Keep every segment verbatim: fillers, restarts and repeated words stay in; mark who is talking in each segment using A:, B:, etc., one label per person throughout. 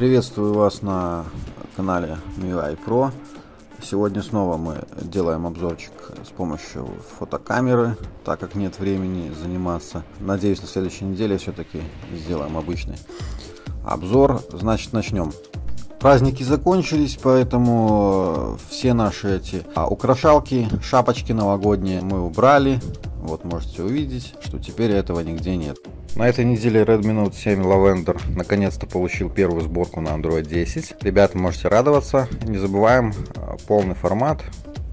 A: Приветствую вас на канале эм ю ай про. Сегодня снова мы делаем обзорчик с помощью фотокамеры, так как нет времени заниматься. Надеюсь, на следующей неделе все-таки сделаем обычный обзор. Значит, начнем. Праздники закончились, поэтому все наши эти а, украшалки, шапочки новогодние мы убрали. Вот можете увидеть, что теперь этого нигде нет. На этой неделе Redmi Note семь Lavender наконец-то получил первую сборку на Android десять. Ребята, можете радоваться. Не забываем, полный формат,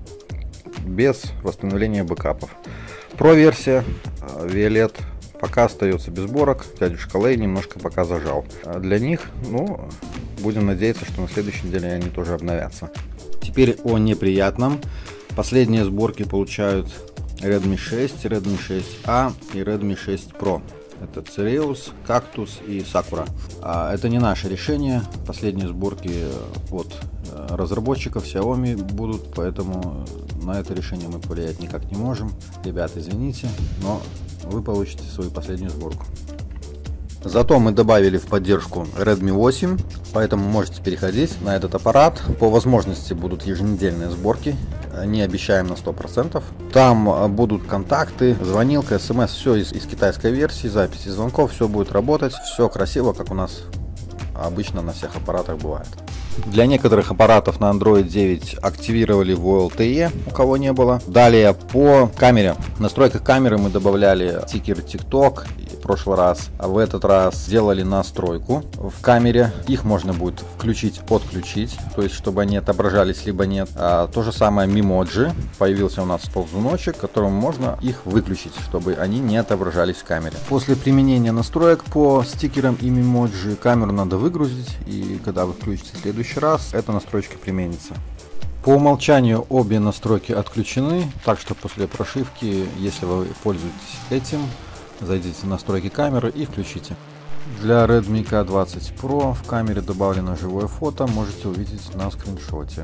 A: без восстановления бэкапов. Pro версия Violet пока остается без сборок. Дядюшка Лэй немножко пока зажал. Для них, ну, будем надеяться, что на следующей неделе они тоже обновятся. Теперь о неприятном. Последние сборки получают Redmi шесть, Redmi шесть а и Redmi шесть про. Это Cereus, Cactus и Sakura. А это не наше решение. Последние сборки от разработчиков Xiaomi будут, поэтому на это решение мы повлиять никак не можем. Ребята, извините, но вы получите свою последнюю сборку. Зато мы добавили в поддержку Redmi восемь, поэтому можете переходить на этот аппарат. По возможности будут еженедельные сборки, не обещаем на сто процентов. Там будут контакты, звонилка, смс, все из, из китайской версии, записи звонков, все будет работать, все красиво, как у нас обычно на всех аппаратах бывает. Для некоторых аппаратов на Android девять активировали ви эл ти и, у кого не было. Далее по камере. В настройках камеры мы добавляли стикер TikTok в прошлый раз. А в этот раз сделали настройку в камере. Их можно будет включить, подключить, то есть чтобы они отображались либо нет. А то же самое Memoji. Появился у нас ползуночек, которым можно их выключить, чтобы они не отображались в камере. После применения настроек по стикерам и Memoji камеру надо выгрузить, и когда вы включите следующий раз, эта настройка применится. По умолчанию обе настройки отключены, так что после прошивки, если вы пользуетесь этим, зайдите в настройки камеры и включите. Для Redmi K двадцать про в камере добавлено живое фото, можете увидеть на скриншоте.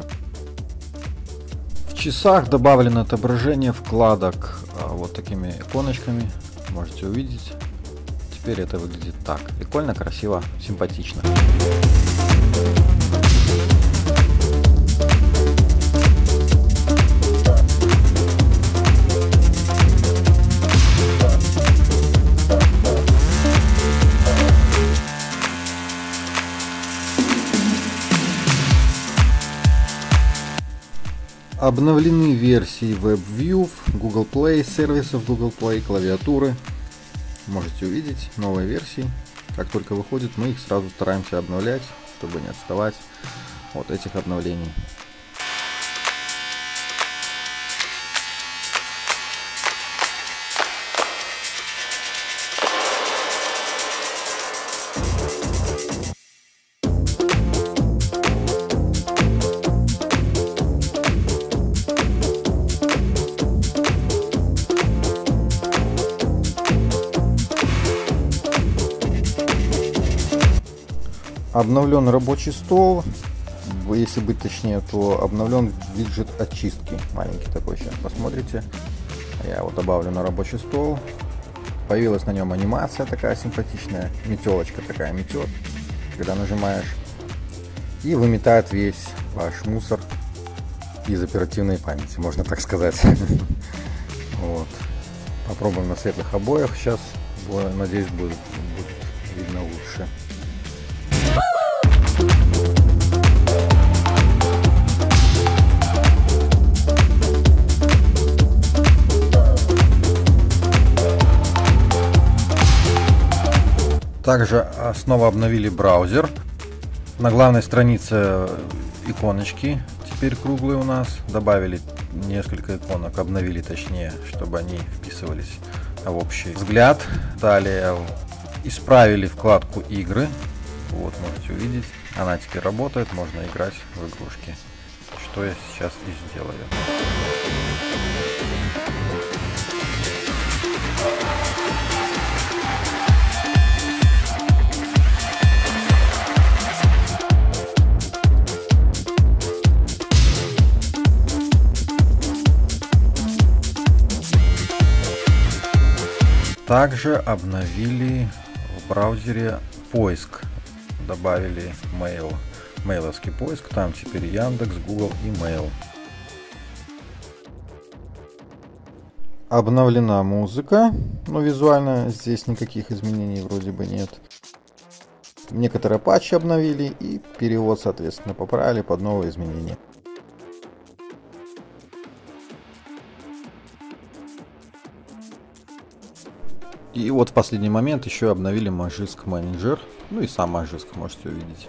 A: В часах добавлено отображение вкладок вот такими иконочками, можете увидеть. Теперь это выглядит так. Прикольно, красиво, симпатично. Обновлены версии WebView, Google Play, сервисов Google Play, клавиатуры. Можете увидеть новые версии. Как только выходит, мы их сразу стараемся обновлять, чтобы не отставать от этих обновлений. Обновлен рабочий стол, если быть точнее, то обновлен виджет очистки, маленький такой, сейчас посмотрите. Я его добавлю на рабочий стол. Появилась на нем анимация такая симпатичная, метелочка такая метет, когда нажимаешь, и выметает весь ваш мусор из оперативной памяти, можно так сказать. Вот. Попробуем на светлых обоях сейчас, надеюсь, будет, будет видно лучше. Также снова обновили браузер. На главной странице иконочки теперь круглые у нас. Добавили несколько иконок, обновили точнее, чтобы они вписывались в общий взгляд. Далее исправили вкладку игры. Вот можете увидеть. Она теперь работает, можно играть в игрушки. Что я сейчас и сделаю. Также обновили в браузере поиск. добавили Mail, мейловский поиск, там теперь Яндекс, Google и Mail. Обновлена музыка, но визуально здесь никаких изменений вроде бы нет. Некоторые патчи обновили и перевод, соответственно, поправили под новые изменения. И вот в последний момент еще обновили Magisk Manager, ну и сам Magisk можете увидеть.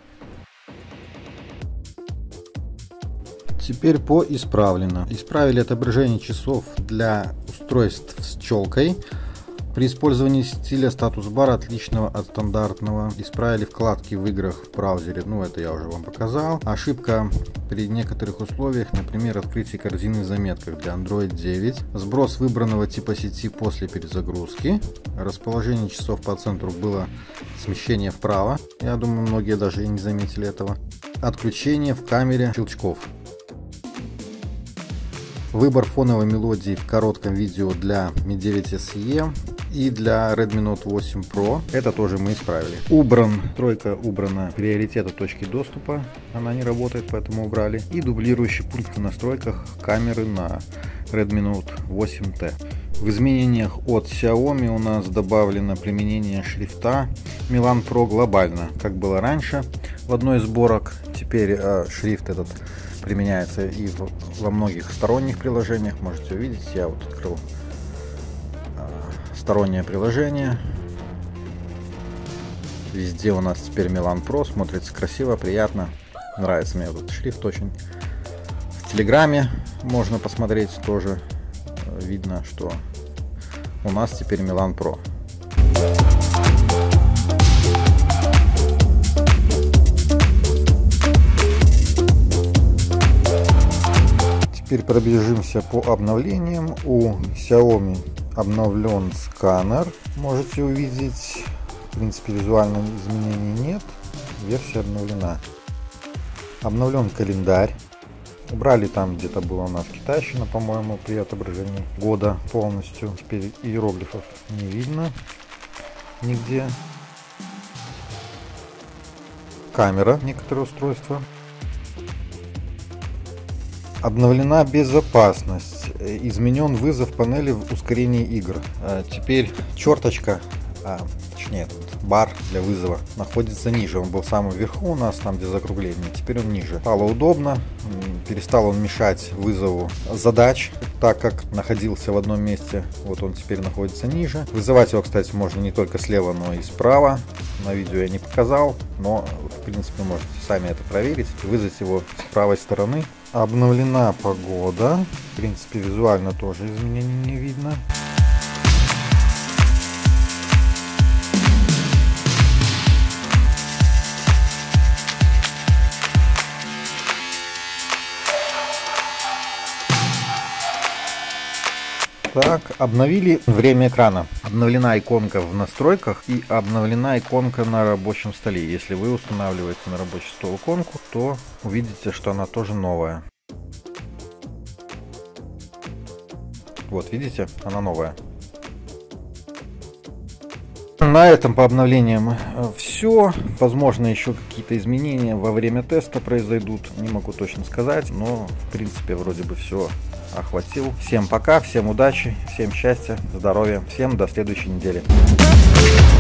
A: Теперь по исправлено. Исправили отображение часов для устройств с челкой. При использовании стиля статус-бара, отличного от стандартного. Исправили вкладки в играх в браузере, ну это я уже вам показал. Ошибка при некоторых условиях, например, открытие корзины в заметках для Android девять. Сброс выбранного типа сети после перезагрузки. Расположение часов по центру было смещение вправо. Я думаю, многие даже и не заметили этого. Отключение в камере щелчков. Выбор фоновой мелодии в коротком видео для ми девять эс и и для Redmi Note восемь Pro. Это тоже мы исправили. Убран, тройка убрана приоритета точки доступа. Она не работает, поэтому убрали. И дублирующий пункт в настройках камеры на Redmi Note восемь ти. В изменениях от Xiaomi у нас добавлено применение шрифта Milan Pro глобально, как было раньше в одной из сборок. Теперь э, шрифт этот применяется и в, во многих сторонних приложениях. Можете увидеть, я вот открыл э, стороннее приложение. Везде у нас теперь Milan Pro, смотрится красиво, приятно. Нравится мне этот шрифт очень. В Телеграме можно посмотреть тоже. Видно, что у нас теперь Milan Pro. Теперь пробежимся по обновлениям. У Xiaomi обновлен сканер. Можете увидеть. В принципе, визуально изменений нет. Версия обновлена. Обновлен календарь. Убрали там, где-то было у нас китайщина, по-моему, при отображении года полностью. Теперь иероглифов не видно нигде. Камера, некоторые устройства. Обновлена безопасность. Изменен вызов панели в ускорении игр. Теперь черточка, а, точнее, бар для вызова находится ниже. Он был самым вверху у нас, там где закругление. Теперь он ниже. Стало удобно. Перестал он мешать вызову задач, так как находился в одном месте. Вот он теперь находится ниже. Вызывать его, кстати, можно не только слева, но и справа. На видео я не показал, но в принципе можете сами это проверить. Вызвать его с правой стороны. Обновлена погода. В принципе, визуально тоже изменений не видно. Так, обновили время экрана. Обновлена иконка в настройках и обновлена иконка на рабочем столе. Если вы устанавливаете на рабочий стол иконку, то увидите, что она тоже новая. Вот, видите, она новая. На этом по обновлениям все. Возможно, еще какие-то изменения во время теста произойдут. Не могу точно сказать, но в принципе вроде бы все охватил. Всем пока, всем удачи, всем счастья, здоровья, всем до следующей недели.